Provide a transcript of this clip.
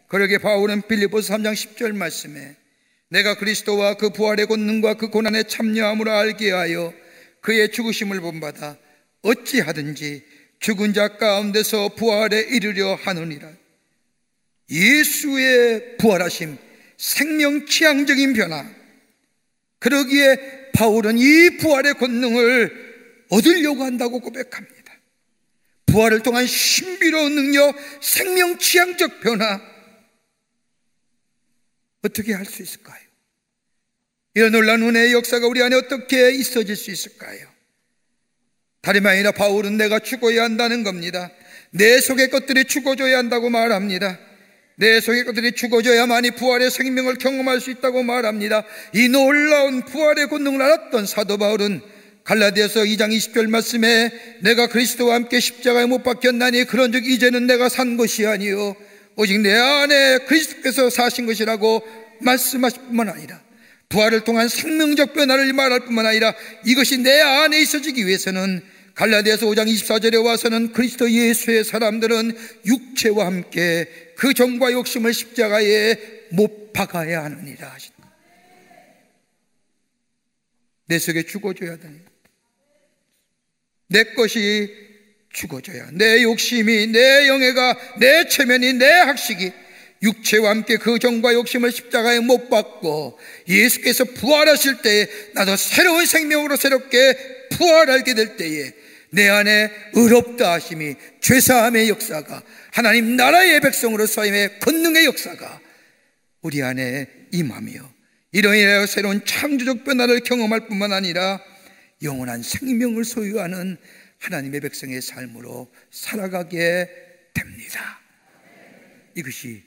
그러게 바울은 빌립보서 3장 10절 말씀에 내가 그리스도와 그 부활의 권능과 그 고난에 참여함으로 알게 하여 그의 죽으심을 본받아 어찌하든지 죽은 자 가운데서 부활에 이르려 하느니라. 예수의 부활하심, 생명취향적인 변화. 그러기에 바울은 이 부활의 권능을 얻으려고 한다고 고백합니다. 부활을 통한 신비로운 능력, 생명취향적 변화, 어떻게 할 수 있을까요? 이런 놀라운 은혜의 역사가 우리 안에 어떻게 있어질 수 있을까요? 다름이 아니라 바울은 내가 죽어야 한다는 겁니다. 내 속의 것들이 죽어져야 한다고 말합니다. 내 속의 것들이 죽어져야만이 부활의 생명을 경험할 수 있다고 말합니다. 이 놀라운 부활의 권능을 알았던 사도 바울은 갈라디아서 2장 20절 말씀에 내가 그리스도와 함께 십자가에 못 박혔나니 그런즉 이제는 내가 산 것이 아니요 오직 내 안에 그리스도께서 사신 것이라고 말씀하실 뿐만 아니라 부활을 통한 생명적 변화를 말할 뿐만 아니라 이것이 내 안에 있어지기 위해서는 갈라디아서 5장 24절에 와서는 그리스도 예수의 사람들은 육체와 함께 그 정과 욕심을 십자가에 못 박아야 하느니라 하신다. 내 속에 죽어줘야 되는, 내 것이 죽어져야, 내 욕심이, 내 영예가, 내 체면이, 내 학식이 육체와 함께 그 정과 욕심을 십자가에 못 박고 예수께서 부활하실 때에 나도 새로운 생명으로 새롭게 부활하게 될 때에 내 안에 의롭다 하심이, 죄사함의 역사가, 하나님 나라의 백성으로서의 권능의 역사가 우리 안에 임하며 이로 인하여 새로운 창조적 변화를 경험할 뿐만 아니라 영원한 생명을 소유하는 하나님의 백성의 삶으로 살아가게 됩니다. 이것이